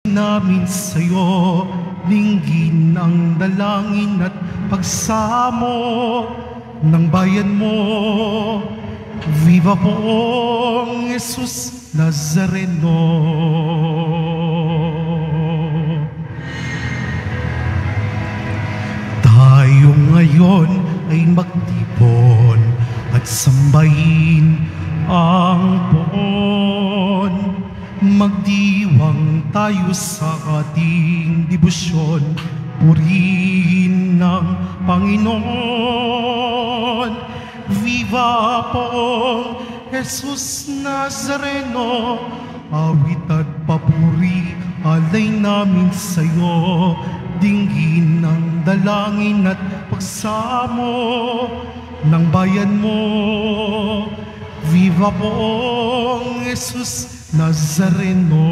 namin sa'yo, dinggin ang dalangin at pagsamo ng bayan mo. Viva poong Jesus Nazareno. Tayo ngayon ay magtipon at sambahin ang poon. Magdiwang tayo sa ating debosyon, purihin ng Panginoon. Viva poong Jesus Nazareno, awit at papuri alay namin sa'yo, dinggin ang dalangin at pagsamo ng bayan mo. Viva poong Jesus Nazareno.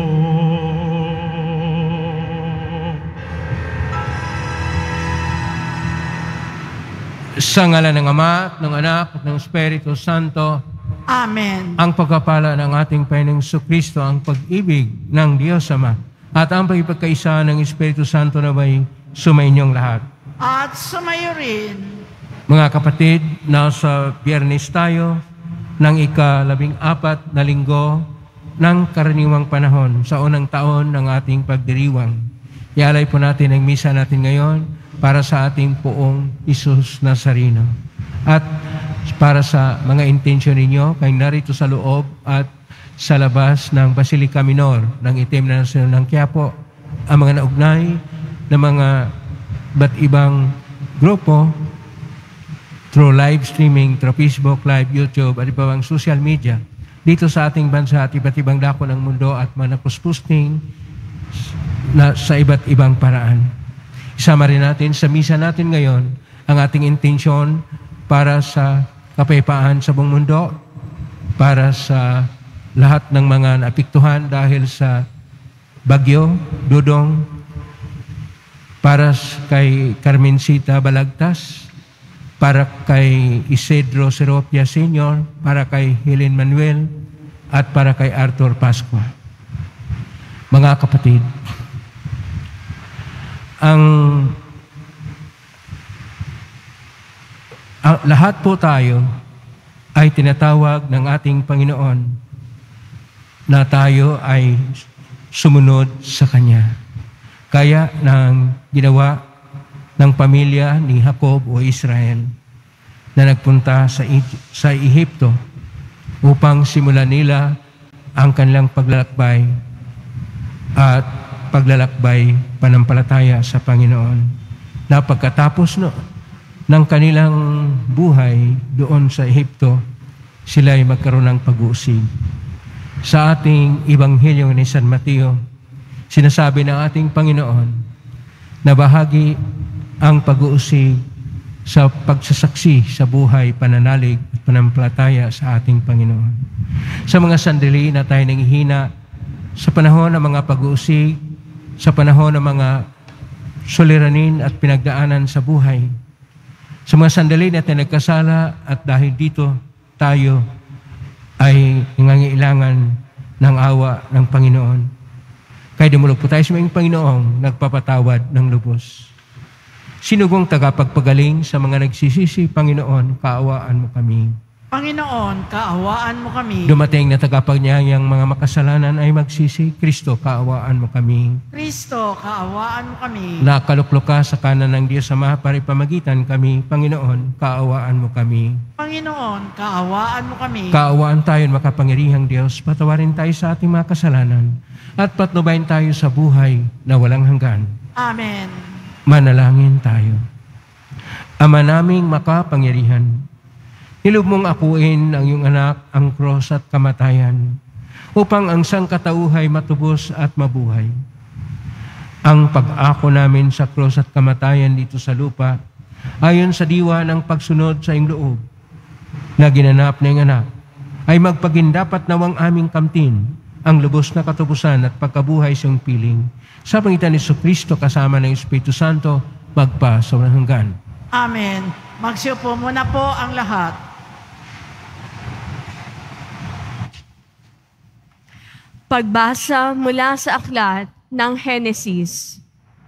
Sa ngalan ng Ama, ng Anak, at ng Espiritu Santo. Amen. Ang pagpapala ng ating Panginoong Jesucristo, ang pag-ibig ng Diyos Ama, at ang pagpagkaisa ng Espiritu Santo na may sumainyong lahat. At sumayo rin. Mga kapatid, nasa Biyernes tayo ng ika-14 na linggo ng karaniwang panahon sa unang taon ng ating pagdiriwang. Ialay po natin ang misa natin ngayon para sa ating poong Jesus Nazareno. At para sa mga intensyon ninyo, kayong narito sa loob at sa labas ng Basilica Minor ng Itim na Nasyon ng Quiapo, ang mga naugnay na mga ba't ibang grupo through live streaming, through Facebook, Live, YouTube, at iba pang social media dito sa ating bansa at iba't ibang dako ng mundo at manapusposting na sa iba't ibang paraan. Isama rin natin sa misa natin ngayon ang ating intensyon para sa kapayapaan sa buong mundo, para sa lahat ng mga naapektuhan dahil sa Bagyo Dudong, para kay Carmencita Balagtas, para kay Isidro Seropia Sr., para kay Helen Manuel, at para kay Arthur Pascua. Mga kapatid, lahat po tayo ay tinatawag ng ating Panginoon na tayo ay sumunod sa Kanya. Kaya ng ginawa ng pamilya ni Jacob o Israel na nagpunta sa Ehipto upang simulan nila ang kanilang paglalakbay at paglalakbay panampalataya sa Panginoon. Na pagkatapos ng kanilang buhay doon sa Ehipto, sila ay magkaroon ng pag-uusig. Sa ating Ebanghelyo ni San Mateo, sinasabi ng ating Panginoon na bahagi ang pag-uusig sa pagsasaksi sa buhay, pananalig at panampalataya sa ating Panginoon. Sa mga sandali na tayo nanghihina, sa panahon ng mga pag-uusig, sa panahon ng mga suliranin at pinagdaanan sa buhay, sa mga sandali na tayo nagkasala at dahil dito tayo ay nangangailangan ng awa ng Panginoon. Kaya dumulog po tayo sa mga Panginoong nagpapatawad ng lubos. Sinugong tagapagpagaling sa mga nagsisisi, Panginoon, kaawaan mo kami. Panginoon, kaawaan mo kami. Dumating na tagapagnyayang mga makasalanan ay magsisi, Kristo, kaawaan mo kami. Kristo, kaawaan mo kami. Nakaluklok ka sa kanan ng Diyos Ama para ipamagitan kami, Panginoon, kaawaan mo kami. Panginoon, kaawaan mo kami. Kaawaan tayo, makapangyarihang Diyos, patawarin tayo sa ating mga kasalanan at patnubayan tayo sa buhay na walang hanggan. Amen. Manalangin tayo. Ama naming makapangyarihan, niloob mong akuin ang iyong anak, ang krus at kamatayan, upang ang sangkatauhay matubos at mabuhay. Ang pag-ako namin sa krus at kamatayan dito sa lupa, ayon sa diwa ng pagsunod sa iyong loob, na ginanap ng anak, ay magpagindapat nawang aming kamtin, ang lubos na katubusan at pagkabuhay sa iyong piling. Sa pangitan ni Jesucristo kasama ng Espiritu Santo, magpa sa walang hanggan. Amen. Magsiupo muna po ang lahat. Pagbasa mula sa aklat ng Henesis.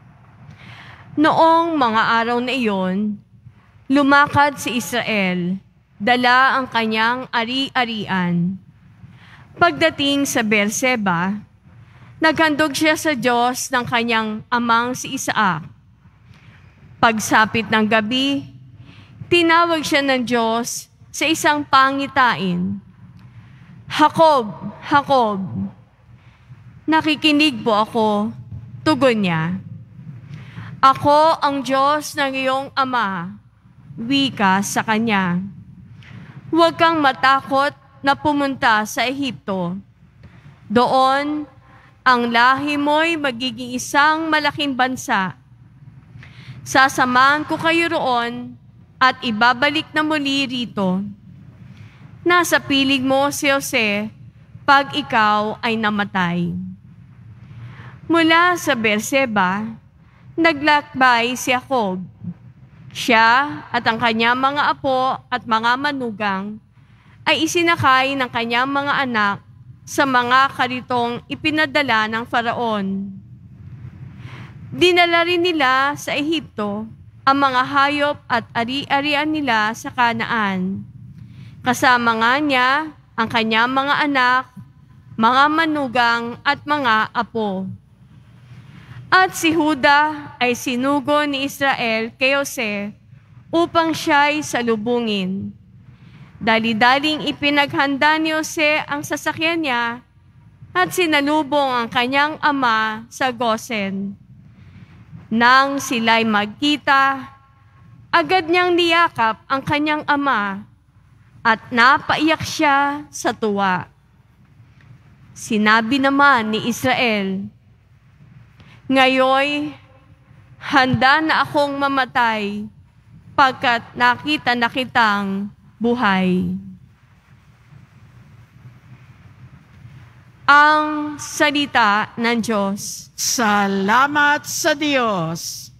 Noong mga araw na iyon, lumakad si Israel, dala ang kanyang ari-arian. Pagdating sa Beerseba, naghandog siya sa Diyos ng kanyang amang si Isaac. Pagsapit ng gabi, tinawag siya ng Diyos sa isang pangitain. Jacob, Jacob, nakikinig po ako, tugon niya. Ako ang Diyos ng iyong ama, wika sa kanya. Huwag kang matakot na pumunta sa Ehipto. Doon, ang lahi mo'y magiging isang malaking bansa. Sasamahan ko kayo roon at ibabalik na muli rito. Nasa piling mo si Jose pag ikaw ay namatay. Mula sa Beerseba, naglakbay si Jacob. Siya at ang kanyang mga apo at mga manugang ay isinakay ng kanyang mga anak sa mga karitong ipinadala ng Faraon. Dinala rin nila sa Ehipto ang mga hayop at ari-arian nila sa Kanaan. Kasama nga niya ang kanyang mga anak, mga manugang at mga apo. At si Juda ay sinugo ni Israel kay Jose upang siya'y salubungin. Dali-daling ipinaghanda ni Jose ang sasakyan niya at sinalubong ang kanyang ama sa Gosen. Nang sila'y magkita, agad niyang niyakap ang kanyang ama at napaiyak siya sa tuwa. Sinabi naman ni Israel, "Ngayoy, handa na akong mamatay pagkat nakita na kitang buhay." Ang salita ng Diyos. Salamat sa Diyos.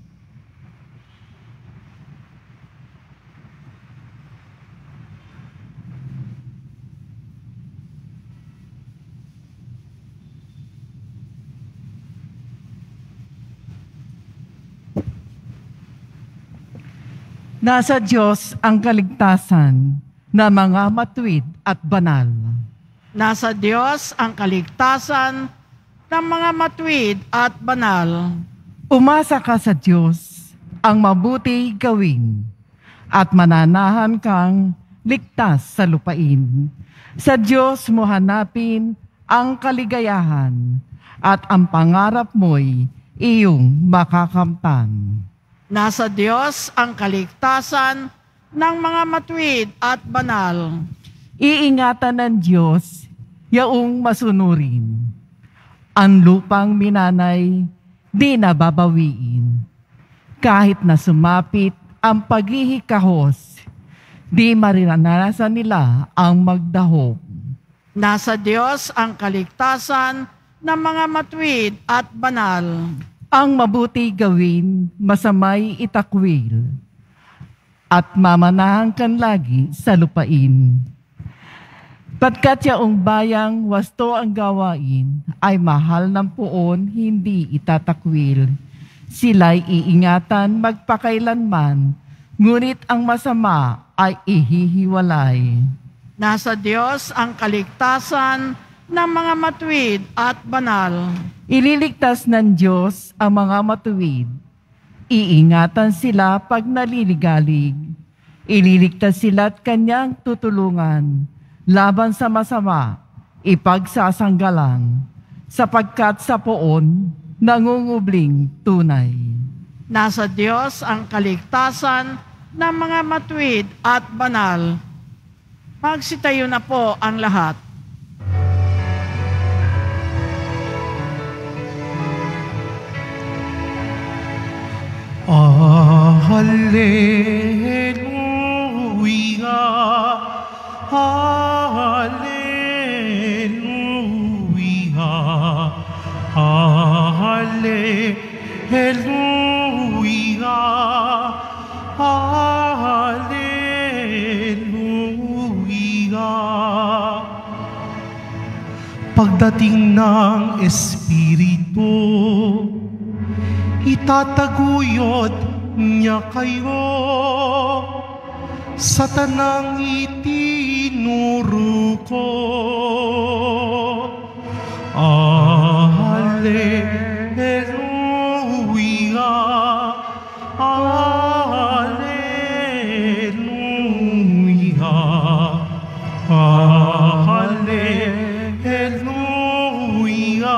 Nasa Diyos ang kaligtasan na mga matuwid at banal. Nasa Diyos ang kaligtasan ng mga matuwid at banal. Umasa ka sa Diyos ang mabuti gawin at mananahan kang ligtas sa lupain. Sa Diyos mo hanapin ang kaligayahan at ang pangarap mo'y iyong makakamtan. Nasa Diyos ang kaligtasan ng mga matuwid at banal. Iingatan ng Diyos yaong masunurin. Ang lupang minanay, di nababawiin. Kahit na sumapit ang paghihikahos, di mariranasan nila ang magdahok. Nasa Diyos ang kaligtasan ng mga matuwid at banal. Ang mabuti gawin, masamay itakwil, at mamanahan kan lagi sa lupain. Pagkat yaong bayang wasto ang gawain, ay mahal ng puon, hindi itatakwil. Sila'y iingatan magpakailanman, ngunit ang masama ay ihihiwalay. Nasa Diyos ang kaligtasan ng mga matuwid at banal. Ililigtas ng Diyos ang mga matuwid. Iingatan sila pag naliligalig. Ililigtas sila at kanyang tutulungan. Laban sa masama, ipagsasanggalang, sapagkat sa poon, nangungubling tunay. Nasa Diyos ang kaligtasan ng mga matuwid at banal. Magsitayo na po ang lahat. Hallelujah. Hallelujah, hallelujah, hallelujah. Pagdating ng Espiritu, Espiritu, itataguyod niya kayo sa tanang itinuro ko. Alleluia, Alleluia, Alleluia,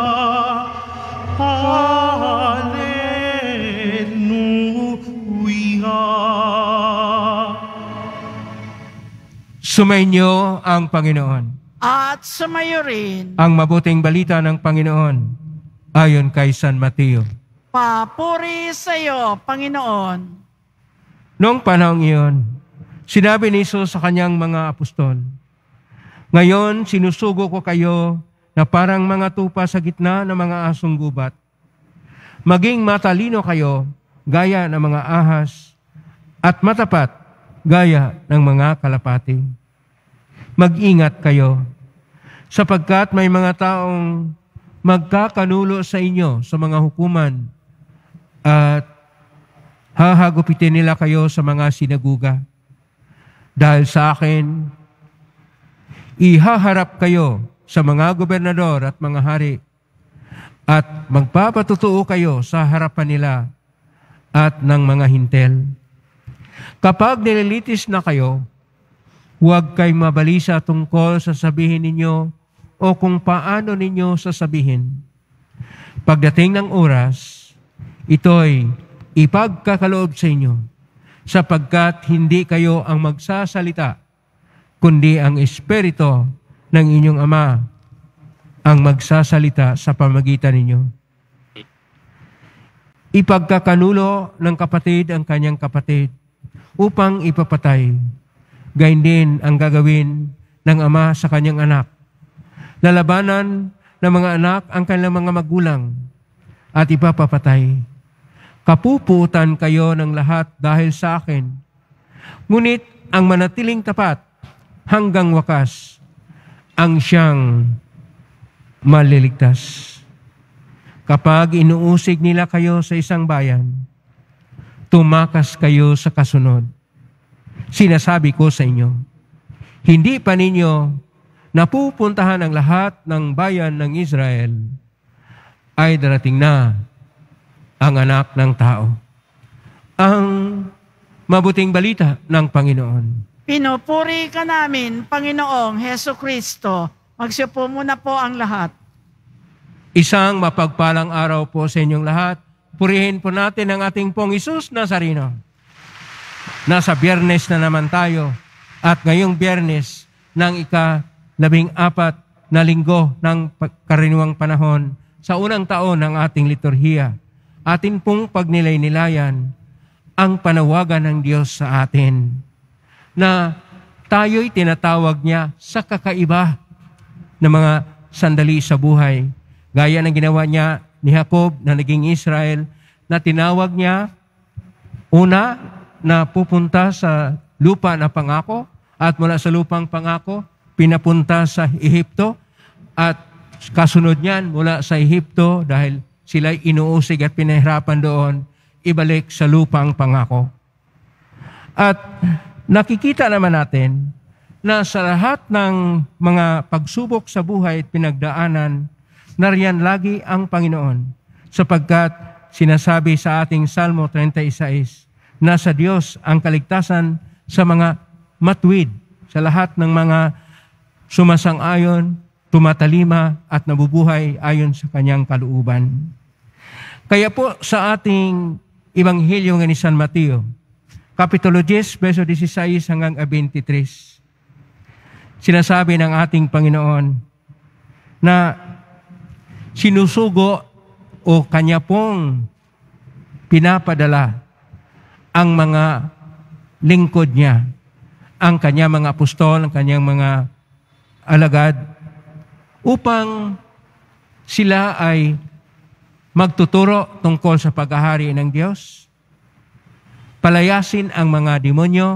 Alleluia. Sumainyo ang Panginoon. At sumayo rin. Ang mabuting balita ng Panginoon ayon kay San Mateo. Papuri sa iyo, Panginoon. Noong panahong iyon, sinabi ni Jesus sa kanyang mga apostol, "Ngayon sinusugo ko kayo na parang mga tupa sa gitna ng mga asong gubat. Maging matalino kayo gaya ng mga ahas at matapat gaya ng mga kalapati. Mag-ingat kayo, sapagkat may mga taong magkakanulo sa inyo sa mga hukuman at hahagupitin nila kayo sa mga sinaguga. Dahil sa akin, ihaharap kayo sa mga gobernador at mga hari at magpapatutuo kayo sa harapan nila at ng mga hintel. Kapag nililitis na kayo, huwag kayong mabalisa tungkol sa sabihin ninyo o kung paano ninyo sasabihin. Pagdating ng oras, ito'y ipagkakaloob sa inyo, sapagkat hindi kayo ang magsasalita, kundi ang Espiritu ng inyong Ama ang magsasalita sa pamagitan ninyo. Ipagkakanulo ng kapatid ang kanyang kapatid upang ipapatay. Gayon din ang gagawin ng ama sa kanyang anak. Lalabanan ng mga anak ang kanilang mga magulang at ipapapatay. Kapupuutan kayo ng lahat dahil sa akin. Ngunit ang manatiling tapat hanggang wakas ang siyang maliligtas. Kapag inuusig nila kayo sa isang bayan, tumakas kayo sa kasunod. Sinasabi ko sa inyo, hindi pa ninyo napupuntahan ang lahat ng bayan ng Israel, ay darating na ang anak ng tao. Ang mabuting balita ng Panginoon. Pinupuri ka namin, Panginoong Heso Kristo. Magsiupo muna po ang lahat. Isang mapagpalang araw po sa inyong lahat. Purihin po natin ang ating pong Hesus Nazareno. Nasa Biyernes na naman tayo at ngayong Biyernes ng ika-14 na linggo ng karaniwang panahon sa unang taon ng ating liturhiya, atin pong pagnilay-nilayan ang panawagan ng Diyos sa atin na tayo'y tinatawag niya sa kakaiba na mga sandali sa buhay. Gaya ng ginawa niya ni Jacob na naging Israel, na tinawag niya una na pupunta sa lupa na pangako at mula sa lupang pangako, pinapunta sa Ehipto at kasunod niyan mula sa Ehipto dahil sila'y inuusig at pinahirapan doon, ibalik sa lupang pangako. At nakikita naman natin na sa lahat ng mga pagsubok sa buhay at pinagdaanan, nariyan lagi ang Panginoon, sapagkat sinasabi sa ating Salmo 36, na sa Diyos ang kaligtasan sa mga matuwid, sa lahat ng mga sumasang-ayon, tumatalima at nabubuhay ayon sa kanyang kalooban. Kaya po sa ating Ebanghelyo nga ni San Mateo, Kapitulo 10, verso 16 hanggang 23, sinasabi ng ating Panginoon na sinusugo o kanya pong pinapadala ang mga lingkod niya, ang kanya mga apostol, ang kanyang mga alagad, upang sila ay magtuturo tungkol sa paghahari ng Diyos, palayasin ang mga demonyo,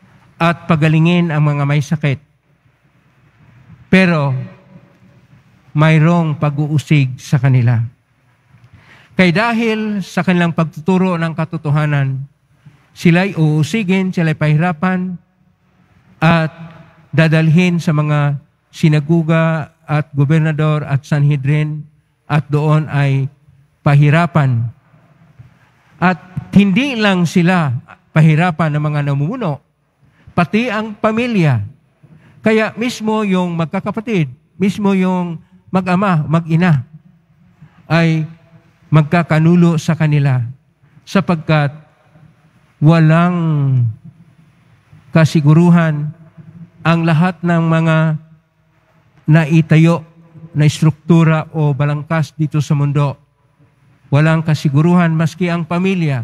at pagalingin ang mga may sakit. Pero mayroong pag-uusig sa kanila. Kaya dahil sa kanilang pagtuturo ng katotohanan, sila'y uusigin, sila'y pahirapan, at dadalhin sa mga sinaguga at gobernador at Sanhedrin, at doon ay pahirapan. At hindi lang sila pahirapan ng mga namumuno, pati ang pamilya. Kaya mismo yung magkakapatid, mismo yung mag-ama, mag-ina, ay magkakanulo sa kanila sapagkat walang kasiguruhan ang lahat ng mga naitayo na struktura o balangkas dito sa mundo. Walang kasiguruhan maski ang pamilya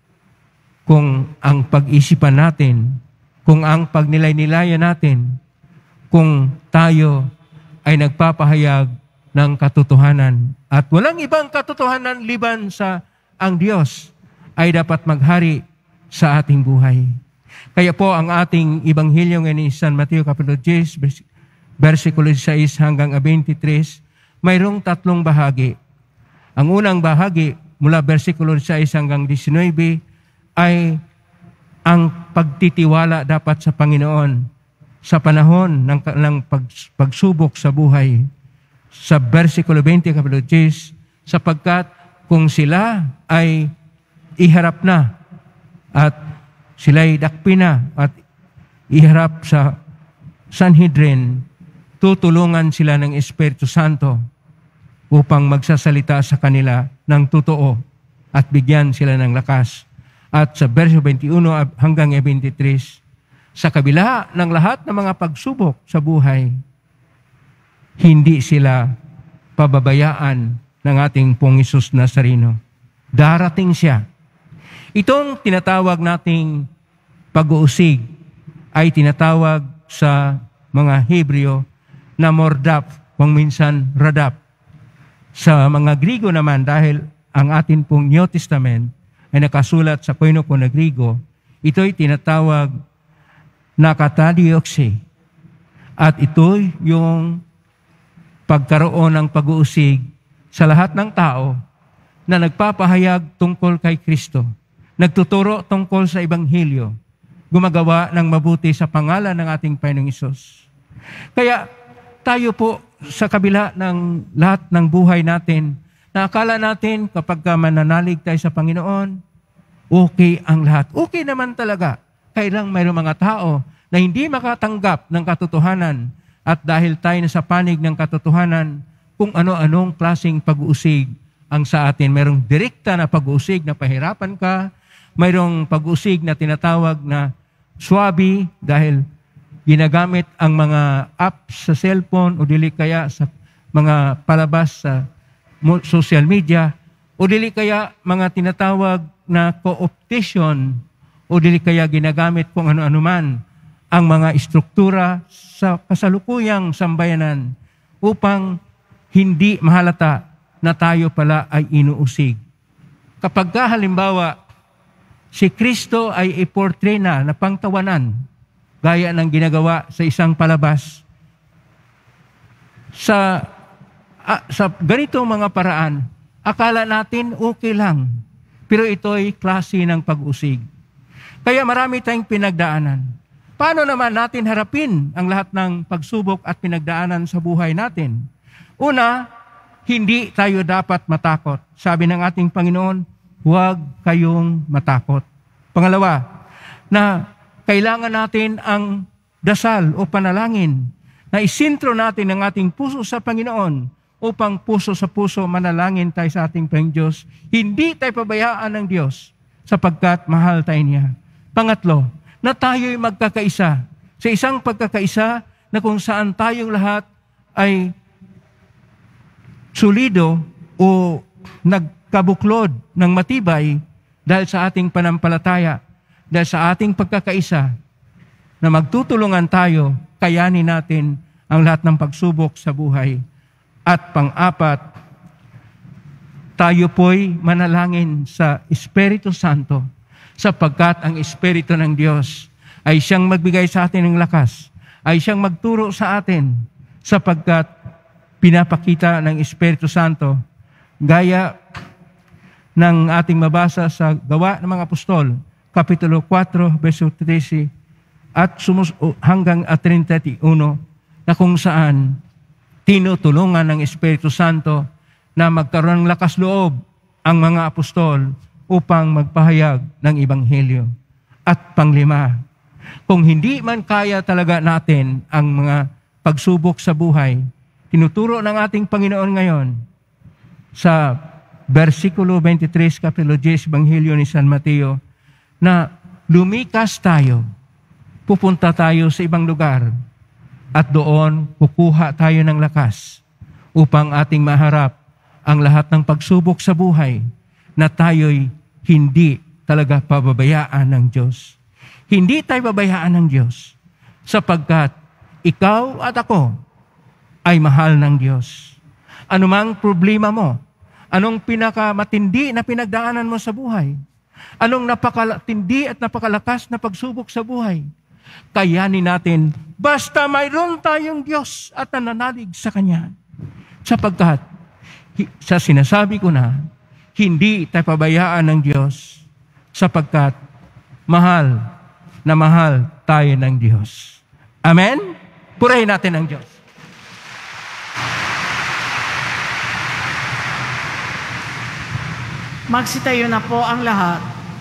kung ang pag-isipan natin, kung ang pagnilay-nilayan natin, kung tayo ay nagpapahayag ng katotohanan. At walang ibang katotohanan liban sa ang Diyos ay dapat maghari sa ating buhay. Kaya po ang ating Ibanghilyo ngayon San Mateo Kapitulo 10, versikulo 16 hanggang 23, mayroong tatlong bahagi. Ang unang bahagi mula versikulo 16 hanggang 19 ay ang pagtitiwala dapat sa Panginoon sa panahon ng pagsubok sa buhay. Sa versikulo 20, kapitulo 10, sapagkat kung sila ay iharap na at sila'y dakpi na at iharap sa Sanhedrin, tutulungan sila ng Espiritu Santo upang magsasalita sa kanila ng totoo at bigyan sila ng lakas. At sa verse 21 hanggang 23, sa kabila ng lahat ng mga pagsubok sa buhay, hindi sila pababayaan ng ating Pong Hesus Nazareno. Darating siya. Itong tinatawag nating pag-uusig ay tinatawag sa mga Hebreo na mordap, kung minsan radap. Sa mga Grigo naman, dahil ang atin pong New Testament ay nakasulat sa Koinoko na Grigo, ito'y tinatawag na katadioksi. At ito'y yung pagkaroon ng pag-uusig sa lahat ng tao na nagpapahayag tungkol kay Kristo, nagtuturo tungkol sa Ebanghelyo, gumagawa ng mabuti sa pangalan ng ating Panginoong Hesus. Kaya tayo po sa kabila ng lahat ng buhay natin, na akala natin kapag mananalig tayo sa Panginoon, okay ang lahat. Okay naman talaga. Kailang mayroong mga tao na hindi makatanggap ng katotohanan at dahil tayo na sa panig ng katotohanan, kung ano-anong klaseng pag-uusig ang sa atin. Mayroong direkta na pag-uusig na pahirapan ka, mayroong pag-uusig na tinatawag na swabe dahil ginagamit ang mga apps sa cellphone o dili kaya sa mga palabas sa social media o dili kaya mga tinatawag na co-optation o dili kaya ginagamit kung ano-ano man ang mga istruktura sa kasalukuyang sambayanan upang hindi mahalata na tayo pala ay inuusig. Kapag halimbawa, si Kristo ay iportray na pangtawanan, gaya ng ginagawa sa isang palabas, sa ganito mga paraan, akala natin okay lang, pero ito'y klase ng pag-usig. Kaya marami tayong pinagdaanan. Paano naman natin harapin ang lahat ng pagsubok at pinagdaanan sa buhay natin? Una, hindi tayo dapat matakot. Sabi ng ating Panginoon, huwag kayong matakot. Pangalawa, na kailangan natin ang dasal o panalangin na isintro natin ang ating puso sa Panginoon upang puso sa puso manalangin tayo sa ating Panginoon Diyos. Hindi tayo pabayaan ng Diyos sapagkat mahal tayo niya. Pangatlo, na tayo'y magkakaisa. Sa isang pagkakaisa na kung saan tayong lahat ay solido o nagkabuklod ng matibay dahil sa ating panampalataya, dahil sa ating pagkakaisa, na magtutulungan tayo, kayanin natin ang lahat ng pagsubok sa buhay. At pang-apat, tayo po'y manalangin sa Espiritu Santo, sapagkat ang Espiritu ng Diyos ay siyang magbigay sa atin ng lakas, ay siyang magturo sa atin, sapagkat pinapakita ng Espiritu Santo gaya ng ating mabasa sa Gawa ng mga Apostol, Kapitulo 4, verso 13 at hanggang 31, na kung saan tinutulungan ng Espiritu Santo na magkaroon ng lakas loob ang mga apostol upang magpahayag ng Ebanghelyo. At panglima, kung hindi man kaya talaga natin ang mga pagsubok sa buhay, tinuturo ng ating Panginoon ngayon sa versikulo 23, Kapitulo 10, Ebanghelyo ni San Mateo, na lumikas tayo, pupunta tayo sa ibang lugar, at doon kukuha tayo ng lakas upang ating maharap ang lahat ng pagsubok sa buhay na tayo'y hindi talaga pababayaan ng Diyos. Hindi tayo babayaan ng Diyos sapagkat ikaw at ako ay mahal ng Diyos. Anumang problema mo, anong pinakamatindi na pinagdaanan mo sa buhay, anong napakatindi at napakalakas na pagsubok sa buhay, kayanin natin basta mayroon tayong Diyos at nananalig sa Kanya. Sapagkat sa sinasabi ko na, hindi tayo pabayaan ng Diyos sapagkat mahal na mahal tayo ng Diyos. Amen? Purihin natin ang Diyos. Magsitayo na po ang lahat.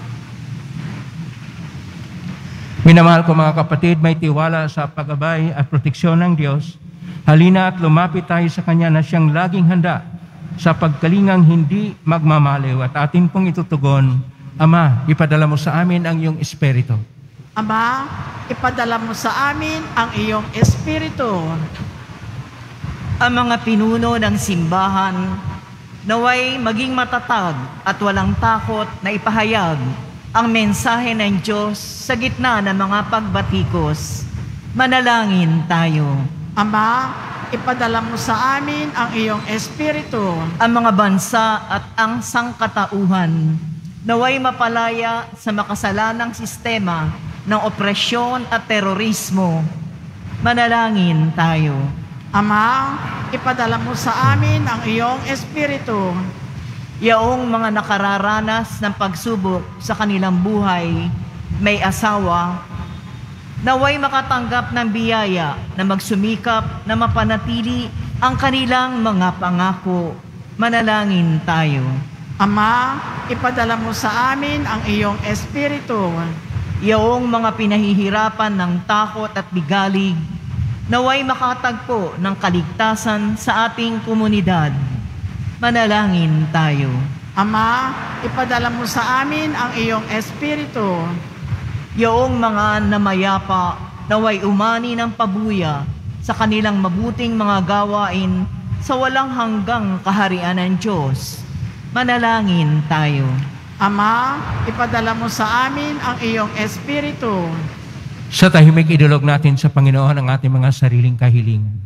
Minamahal ko mga kapatid, may tiwala sa paggabay at proteksyon ng Diyos. Halina at lumapit tayo sa Kanya na siyang laging handa sa pagkalingang hindi magmamaliw at atin pong itutugon. Ama, ipadala mo sa amin ang iyong Espiritu. Ama, ipadala mo sa amin ang iyong Espiritu. Ang mga pinuno ng simbahan naway maging matatag at walang takot na ipahayag ang mensahe ng Diyos sa gitna ng mga pagbatikos. Manalangin tayo. Ama, ipadala mo sa amin ang iyong Espiritu. Ang mga bansa at ang sangkatauhan naway mapalaya sa makasalanang sistema ng opresyon at terorismo. Manalangin tayo. Ama, ipadala mo sa amin ang iyong Espiritu. Yaong mga nakararanas ng pagsubok sa kanilang buhay, may asawa, naway makatanggap ng biyaya na magsumikap na mapanatili ang kanilang mga pangako. Manalangin tayo. Ama, ipadala mo sa amin ang iyong Espiritu. Yaong mga pinahihirapan ng takot at bigalig, naway makatagpo ng kaligtasan sa ating komunidad. Manalangin tayo. Ama, ipadala mo sa amin ang iyong Espiritu. Yaong mga namayapa, naway umani ng pabuya sa kanilang mabuting mga gawain sa walang hanggang kaharian ng Diyos. Manalangin tayo. Ama, ipadala mo sa amin ang iyong Espiritu. Sa tahimik idulog natin sa Panginoon ang ating mga sariling kahilingan.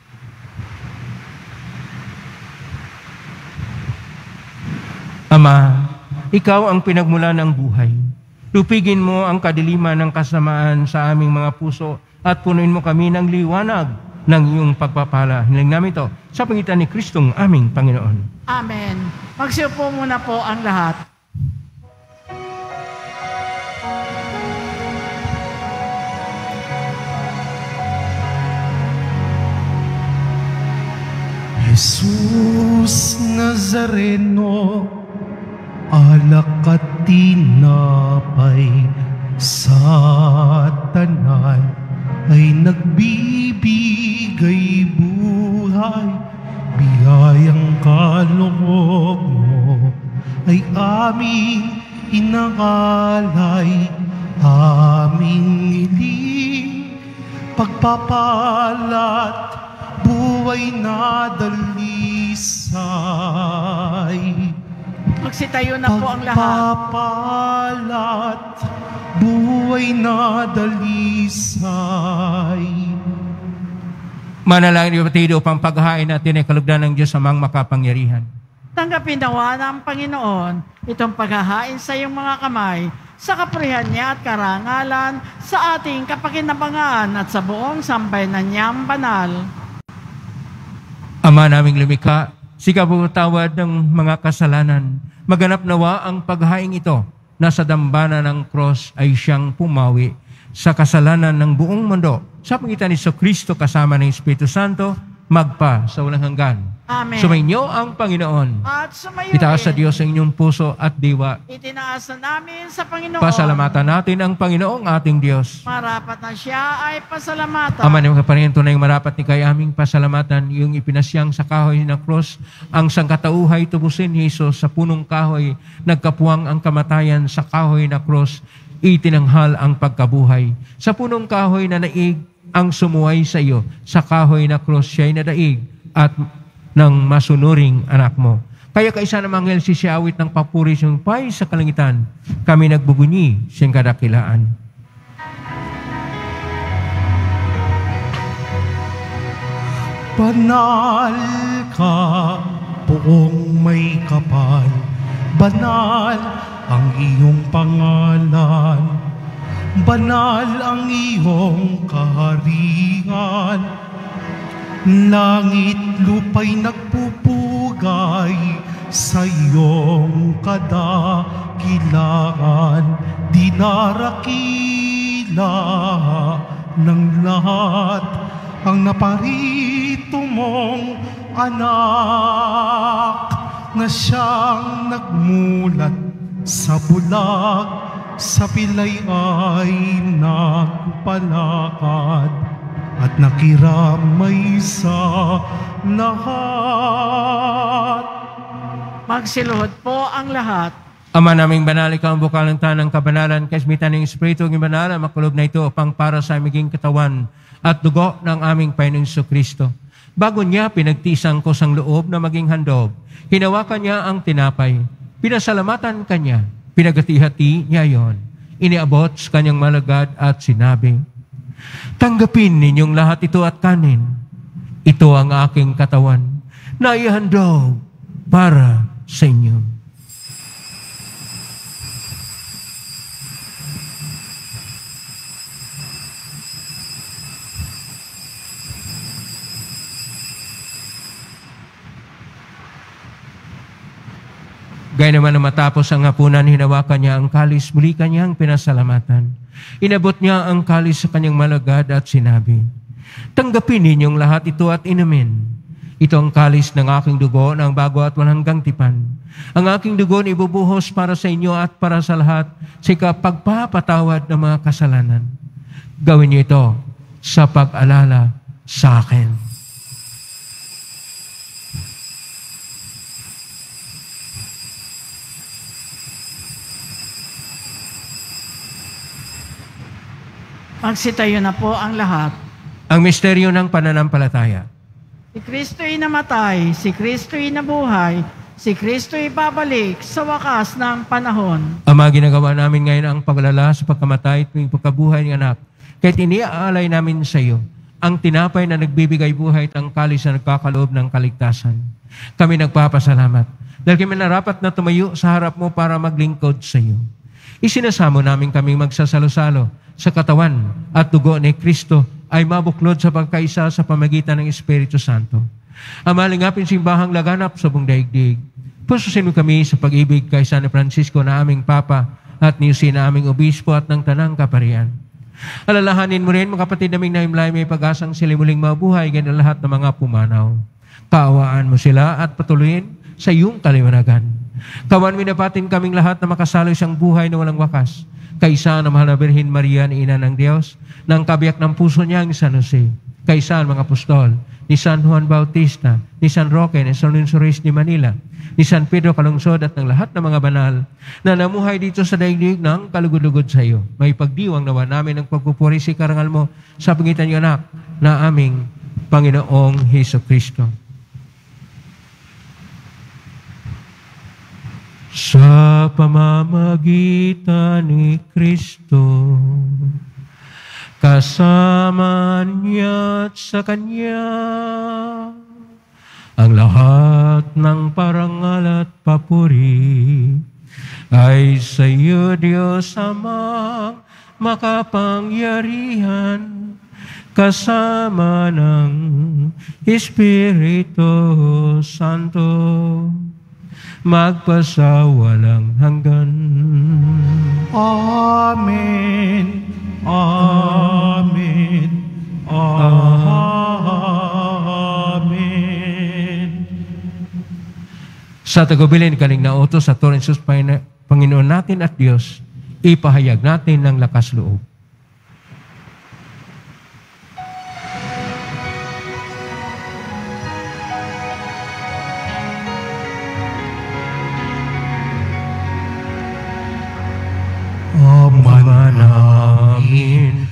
Ama, ikaw ang pinagmula ng buhay. Lupigin mo ang kadiliman ng kasamaan sa aming mga puso at punuin mo kami ng liwanag ng iyong pagpapala. Hiling namin ito sa pangitan ni Kristong aming Panginoon. Amen. Magsiupo muna po ang lahat. Jesus Nazareno, alak at tinapay sa tanan ay nagbibigay buhay. Biyayang kaloob mo ay aming inakalay, aming hiling pagpapalat buhay na dalisay. Magsitayo na po ang lahat. Pagpapalat buhay na dalisay. Manalangin niyo batid upang paghahain natin ay kalugdan ng Diyos amang makapangyarihan. Tanggapin nawa ng Panginoon itong paghahain sa iyong mga kamay sa kapurihan niya at karangalan sa ating kapakinabangan at sa buong sambayanan niyang banal. Ama naming lumikha, sika po tawad ng mga kasalanan. Maganap nawa ang paghaing ito na sa dambana ng cross ay siyang pumawi sa kasalanan ng buong mundo. Sa pangitan ni Kristo kasama ng Espiritu Santo, magpa sa walang hanggan. Amen. Sumainyo ang Panginoon. At sumayo Itaas sa rin. Diyos ang inyong puso at diwa. Itinaas na namin sa Panginoon. Pasalamatan natin ang Panginoong ating Diyos. Marapat na siya ay pasalamatan. Ama ng kaparinto na yung marapat ni kay aming pasalamatan, yung ipinasyang sa kahoy na krus, ang sangkatauhay tubusin ni Jesus sa punong kahoy, nagkapuwang ang kamatayan sa kahoy na krus, itinanghal ang pagkabuhay. Sa punong kahoy na naig, ang sumuway sa iyo, sa kahoy na krus siya'y nadaig, at ng masunuring anak mo. Kaya kaisa ng mga anghel sisiawit ng papuri siyang pay sa kalangitan, kami nagbubunyi siyang kadakilaan. Banal ka, poong may kapal, banal ang iyong pangalan, banal ang iyong kaharian. Langit lupa'y nagpupugay sa iyong kadakilaan, dinarakila ng lahat ang naparito mong anak na siyang nagmulat sa bulag, sa pilay ay nagpalakad at nakiramay sa lahat. Magsiluhod po ang lahat. Ama naming banal, ikaw ang bukal ng tanang kabanalan, kasmitan ng Espiritu ng banalan, makulob na ito upang para sa aming katawan at dugo ng aming Panginoong Kristo. Bago niya pinagtisang ko sang loob na maging handog, hinawakan niya ang tinapay, pinasalamatan kanya, pinagati-hati niya yon, iniabot sa kanyang malagad at sinabi, tanggapin ninyong lahat ito at kanin. Ito ang aking katawan na ihandog para sa inyo. Gaya naman na matapos ang hapunan, hinawakan niya ang kalis, muli kanyang pinasalamatan. Inabot niya ang kalis sa kanyang malagad at sinabi, tanggapin ninyong lahat ito at inumin. Ito ang kalis ng aking dugo ng bago at walang hanggang tipan. Ang aking dugo na ibubuhos para sa inyo at para sa lahat sa pagpapatawad ng mga kasalanan. Gawin niyo ito sa pag-alala sa akin. Magsitayo na po ang lahat. Ang misteryo ng pananampalataya. Si Kristo'y namatay, si Kristo'y nabuhay, si Kristo'y babalik sa wakas ng panahon. Ama, ginagawa namin ngayon ang paglala sa pagkamatay at pagkabuhay ng anak. Kahit iniaalay namin sa iyo ang tinapay na nagbibigay buhay at ang kalis na nagkakaloob ng kaligtasan. Kami nagpapasalamat dahil kami narapat na tumayo sa harap mo para maglingkod sa iyo. Isinasamo namin kaming magsasalo-salo sa katawan at dugo ni Kristo ay mabuklod sa pagkaisa sa pamagitan ng Espiritu Santo. Ama, lingapin simbahang laganap sa buong daigdig. Pususin mo kami sa pag-ibig kay San Francisco na aming Papa at ni Jose na aming Obispo at ng Tanang Kaparian. Alalahanin mo rin mga kapatid naming naimlay may pag-asang sila muling mabuhay ganyan lahat ng mga pumanaw. Kaawaan mo sila at patuloyin sa iyong kaliwanagan. Kawan minapatin kaming lahat na makasalo isang buhay na walang wakas. Kaisa na mahal na Birhen Maria na ina ng Diyos, ng kabiyak ng puso niya ang San Jose. Kaisa ang mga apostol, ni San Juan Bautista, ni San Roque, ni San Lorenzo Reyes de Manila, ni San Pedro Calungsod at ng lahat ng mga banal na namuhay dito sa daigdig ng kalugod-lugod sa iyo. May pagdiwang nawa namin ng pagpupuri si karangal mo sa pangitan ng anak na aming Panginoong Hesus Kristo. Sa pamamagitan ni Kristo, kasama niya at sa Kanya, ang lahat ng parangal at papuri ay sa iyo, Diyos Amang makapangyarihan, kasama ng Espiritu Santo, magpasawalang hanggan. Amen. Amen. Amen. Sa tagubilin kaling nautos sa Turing Sus Panginoon natin at Diyos, ipahayag natin ng lakas loob. Ama namin,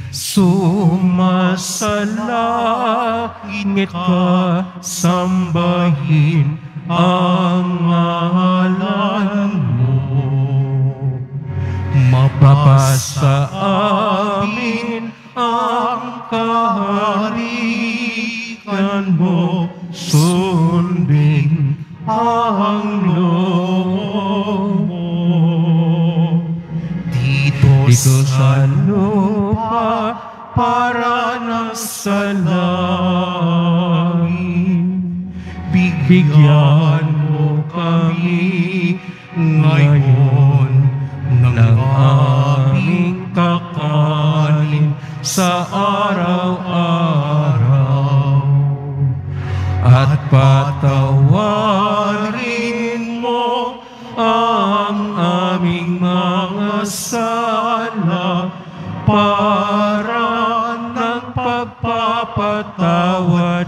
sumasalangit ka, sambahin ang ngalan mo. Mapasa amin ang kaharian mo, sundin ang loob mo. Dito sa lupa para nasa langit, bigyan mo kami ngayon ng aming kakanin sa araw-araw, at patawarin mo ang aming mga sala para ng pagpapatawad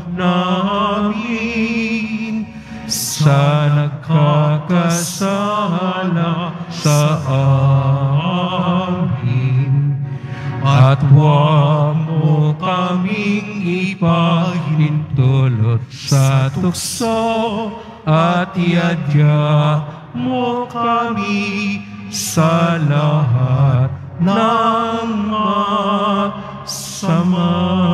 namin sa nagkakasala sa amin. At huwag mo kaming ipahintulot sa tukso, at iadya mo kami sa lahat ng masama.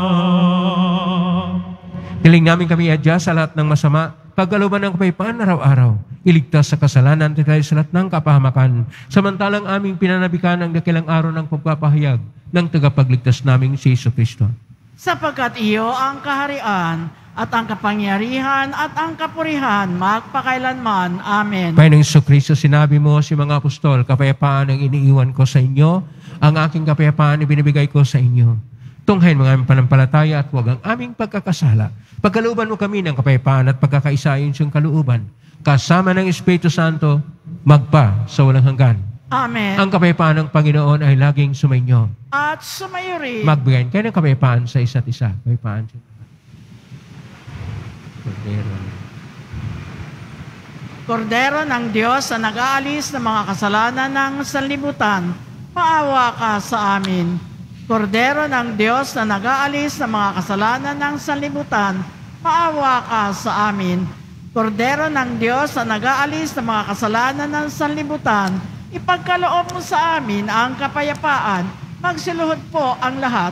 Hiling namin kami iadya sa lahat ng masama, pagkalooban ng kapayapaan araw-araw, iligtas sa kasalanan at tayo sa lahat ng kapahamakan, samantalang aming pinanabikan ang dakilang araw ng pagpapahayag ng tagapagligtas naming si Jesucristo. Sapagkat iyo ang kaharian at ang kapangyarihan at ang kapurihan magpakailanman. Amen. Panginoong Jesucristo, sinabi mo si mga apostol, kapayapaan ang iniiwan ko sa inyo, ang aking kapayapaan ibinibigay ko sa inyo. Tunghayin mga aming panampalataya at huwag ang aming pagkakasala. Pagkalooban mo kami ng kapayapaan at pagkakaisa ayon sa iyong kalooban, kasama ng Espiritu Santo, magpa sa walang hanggan. Amen. Ang kapayapaan ng Panginoon ay laging sumainyo. At sumayo rin. Magbigay kayo ng kapayapaan sa isa't isa. Kapayapaan. Kordero ng Diyos na nag-aalis ng mga kasalanan ng sanlibutan, maawa ka sa amin. Kordero ng Diyos na nag-aalis ng mga kasalanan ng sanlibutan, maawa ka sa amin. Kordero ng Diyos na nag-aalis ng mga kasalanan ng sanlibutan, ipagkaloob mo sa amin ang kapayapaan. Magsiluhod po ang lahat.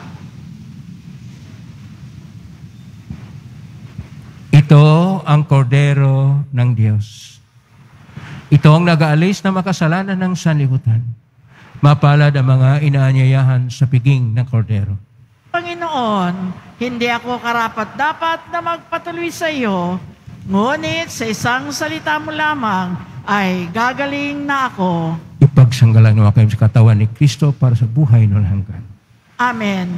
Ito ang kordero ng Diyos. Ito ang nag-aalis na makasalanan ng sanlibutan. Mapalad ang mga inaanyayahan sa piging ng kordero. Panginoon, hindi ako karapat-dapat na magpatuloy sa iyo, ngunit sa isang salita mo lamang ay gagaling na ako. Ipagsanggalang nawa kayo sa katawan ni Kristo para sa buhay ng hanggan. Amen.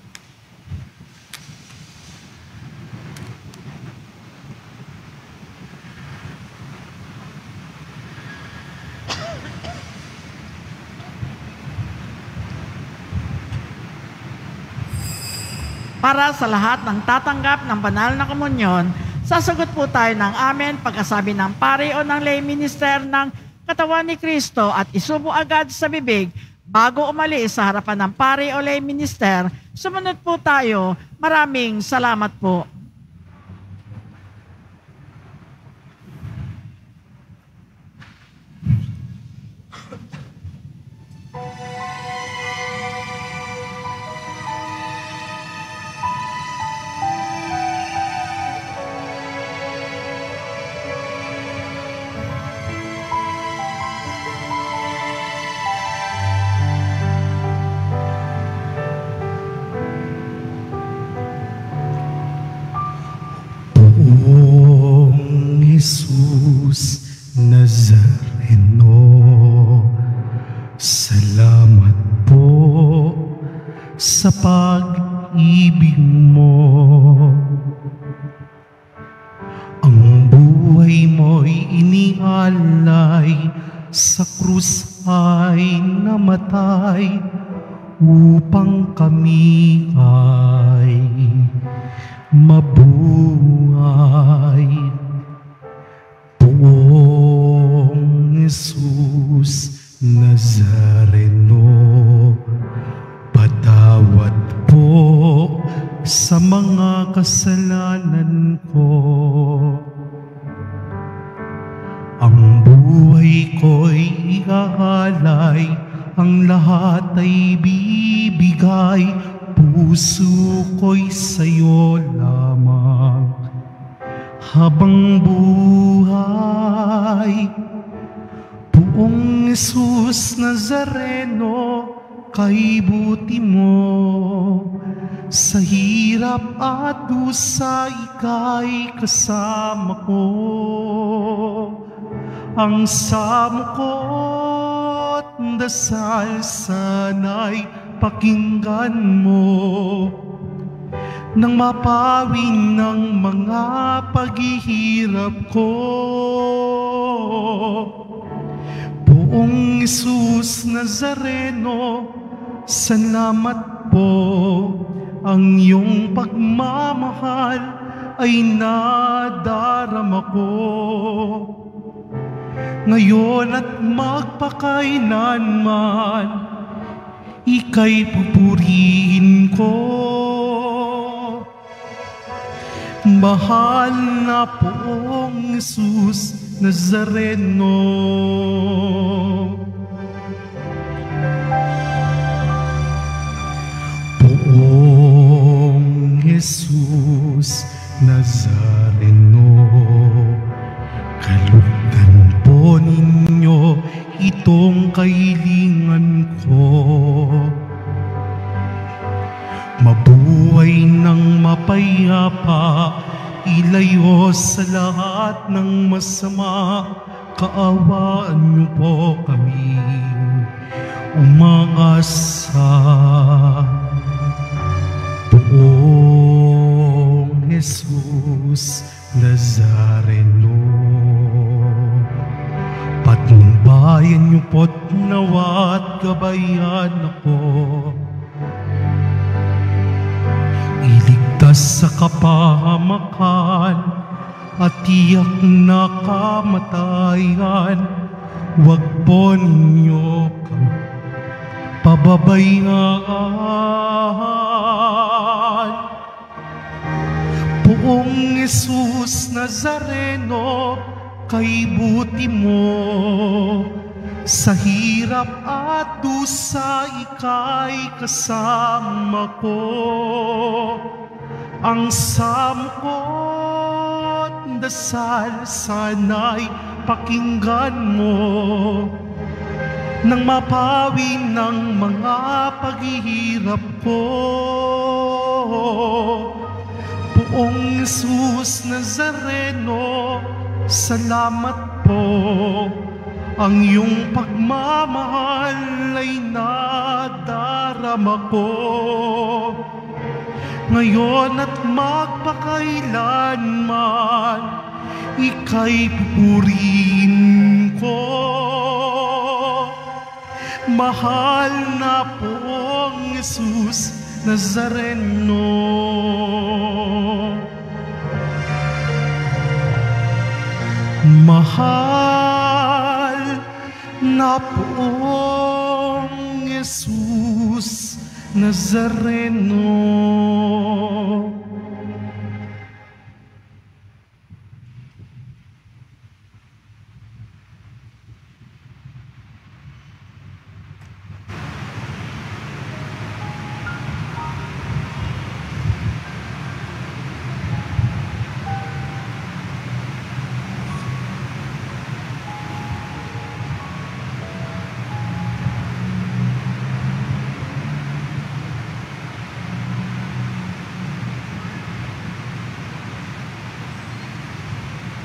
Para sa lahat ng tatanggap ng banal na komunyon, sasagot po tayo ng amen pagkasabi ng pari o ng lay minister ng katawan ni Kristo at isubo agad sa bibig bago umalis sa harapan ng pari o lay minister. Sumunod po tayo. Maraming salamat po. sa pag-ibig mo. Ang buhay mo'y inialay, sa krus ay namatay, upang kami ay mabuhay. Poong Jesus Nazareno, patawad po sa mga kasalanan ko. Ang buhay ko'y iaalay, ang lahat ay bibigay, puso ko'y sa'yo lamang habang buhay. Poong Jesus Nazareno, kay buti mo, sa hirap at dusa ika'y kasama ko. Ang samo ko't dasal sana'y pakinggan mo, nang mapawi ng mga paghihirap ko. Poong Jesus Nazareno, salamat po, ang iyong pagmamahal ay nadarama ko. Ngayon at magpakailanman, ika'y pupurihin ko. Mahal na Poong Jesus Nazareno. Poong Jesus Nazareno, kalugdan po ninyo itong kahilingan ko. Mabuhay ng mapayapa, ilayo sa lahat ng masama, kaawaan niyo po kami umaasa. Poong Jesus Nazareno, patnubayan niyo po't nawa't gabayan ako. Iligtas sa kapahamakan at tiyak na kamatayan, huwag po ninyo kang pababayaan. Poong Jesus Nazareno, kay buti mo, sa hirap at dusa ika'y kasama ko. Ang samo ko't dasal sana'y pakinggan mo, nang mapawi ng mga paghihirap ko. Poong Jesus Nazareno, salamat po, ang iyong pagmamahal ay nadarama ko. Ngayon at magpakailanman, ika'y pupurihin ko. Mahal na Poong Jesus Nazareno. Mahal na Poong Jesus Nazareno.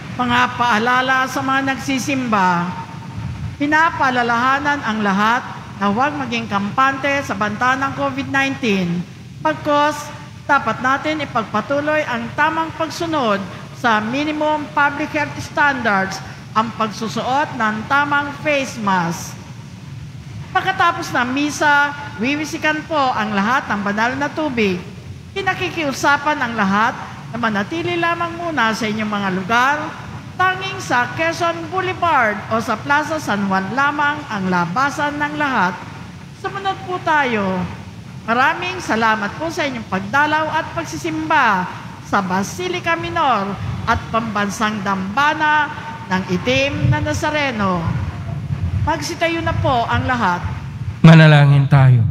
Mga paalala sa mga nagsisimba, pinapaalalahanan ang lahat na huwag maging kampante sa banta ng COVID-19. Pagkos, dapat natin ipagpatuloy ang tamang pagsunod sa minimum public health standards, ang pagsusuot ng tamang face mask. Pagkatapos ng misa, wiwisikan po ang lahat ng banal na tubig. Pinakikiusapan ang lahat na manatili lamang muna sa inyong mga lugar. Tanging sa Quezon Boulevard o sa Plaza San Juan lamang ang labasan ng lahat. Sumunod po tayo. Maraming salamat po sa inyong pagdalaw at pagsisimba sa Basilica Minor at Pambansang Dambana ng Itim na Nazareno. Magsitayo na po ang lahat. Manalangin tayo.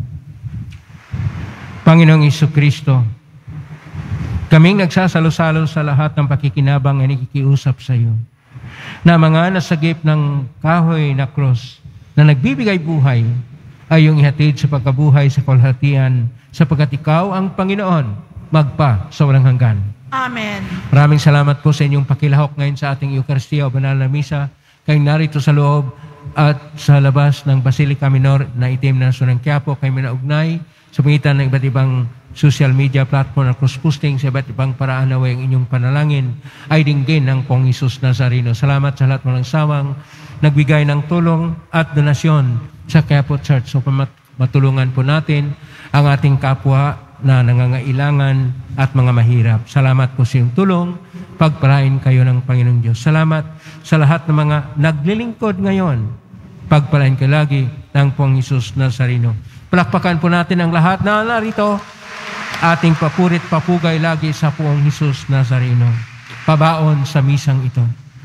Panginoong Jesucristo, kaming nagsasalo-salo sa lahat ng pakikinabang na nakikiusap sa iyo, na mga nasagip ng kahoy na cross na nagbibigay buhay ay iyong ihatid sa pagkabuhay sa kalahatian, sapagkat ikaw ang Panginoon, magpa sa walang hanggan. Amen. Maraming salamat po sa inyong pakilahok ngayon sa ating Eucharistia o Banal na Misa. Kayong narito sa loob at sa labas ng Basilica Minor na Itim na Nasonang Quiapo, kayo minaugnay sa pangitan ng iba't ibang social media platform at cross-posting sa iba't ibang paraan na ang inyong panalangin ay dinggin ng Pong Isus Nazareno. Salamat sa lahat walang sawang nagbigay ng tulong at donasyon sa Quiapo Church. So matulungan po natin ang ating kapwa na nangangailangan at mga mahirap. Salamat po sa iyong tulong. Pagpalain kayo ng Panginoong Diyos. Salamat sa lahat ng mga naglilingkod ngayon. Pagpalain kayo lagi ng Pong Isus Nazareno. Palakpakan po natin ang lahat na narito. Ating papurit papugay lagi sa Poong Hesus Nazareno. Pabaon sa misang ito.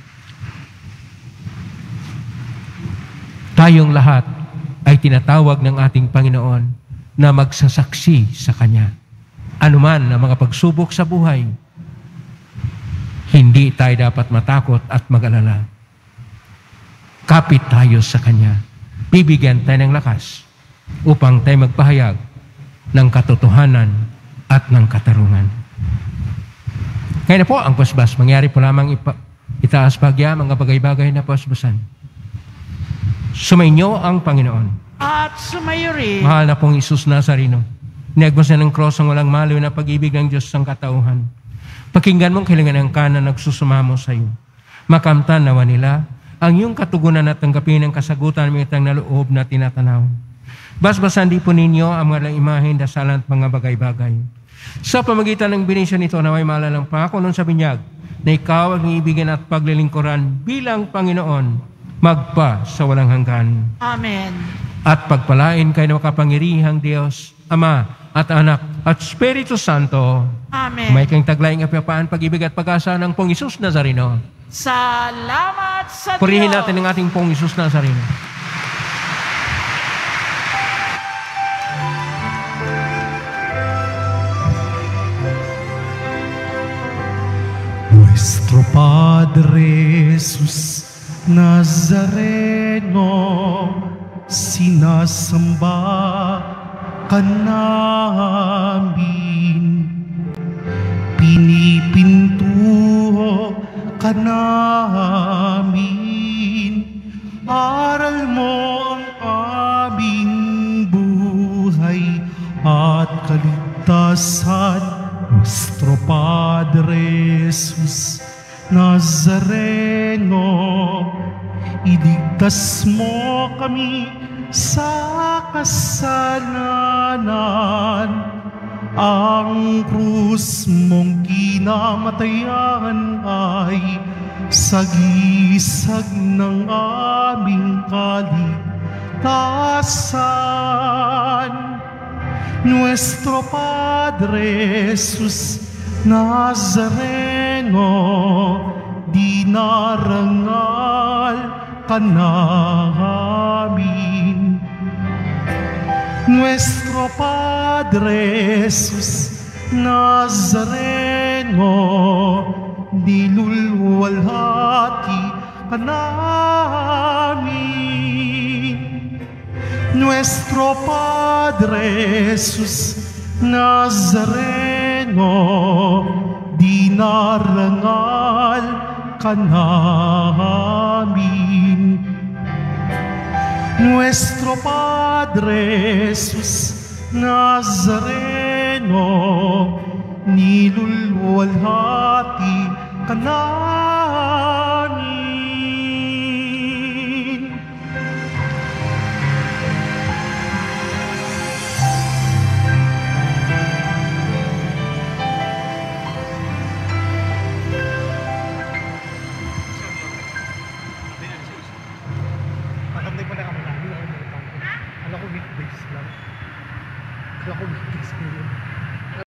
Tayong lahat ay tinatawag ng ating Panginoon na magsasaksi sa Kanya. Anuman na mga pagsubok sa buhay, hindi tayo dapat matakot at mag-alala. Kapit tayo sa Kanya. Bibigyan tayo ng lakas upang tayo magpahayag ng katotohanan at ng katarungan. Ngayon na po ang pasbas. Mangyari po lamang itaas bagya mga bagay-bagay na pasbasan. Sumainyo ang Panginoon. At sumayo rin. Mahal na pong Isus Nazareno, niagmas na ng cross ang walang maliw na pag-ibig ng Diyos sang katauhan. Pakinggan mong kailangan ng kanan nagsusumamo sa iyo. Makamtan nawa nila ang iyong katugunan at tanggapin ang kasagutan ng itang naloob na tinatanaw. Basbasan di po ninyo ang mga imahen, dasalan at mga bagay-bagay. Sa pamagitan ng benisyon nito, naway maalalang pangako nun sa binyag na ikaw ang iibigin at paglilingkuran bilang Panginoon, magpa sa walang hanggan. Amen. At pagpalain kayo ng makapangyarihang Diyos, Ama at Anak at Espiritu Santo. Amen. May kang taglayang kapayapaan, pag-ibig at pag-asa ng Pong Isus Nazareno. Salamat sa Purihin Diyos. natin ang ating Pong Isus Nazareno. Nuestro Padre Jesus Nazareno, sinasamba ka namin, pinipintuho ka namin, aral mo ang aming buhay at kaligtasan. Nuestro Padre Jesus Nazareno, iligtas mo kami sa kasalanan. Ang krus mong kinamatayan ay sagisag ng aming kaligtasan. Nuestro Padre Jesus Nazareno, dinarangal ka namin. Nuestro Padre Jesus Nazareno, dilulwalhati ka namin. Nuestro Padre Jesus Nazareno, dinarangal ka namin. Nuestro Padre Jesus Nazareno, nilulwalhati ka namin. Maganda pa na kami namin. Alam ko weekdays lang. Alam ko weekdays ko yun.